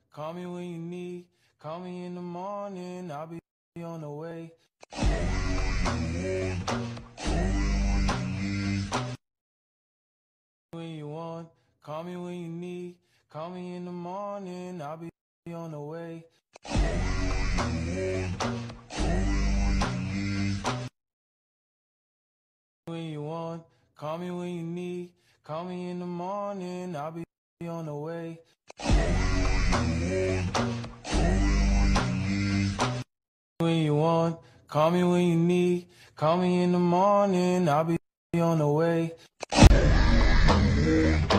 call me when you need. Call me in the morning, I'll be on the way. When you want, call me when you need. Call me in the morning, I'll be on the way. When you want, call me when you need. Call me in the morning, I'll be on the way. When you want, call me when you need. Call me in the morning, I'll be on the way.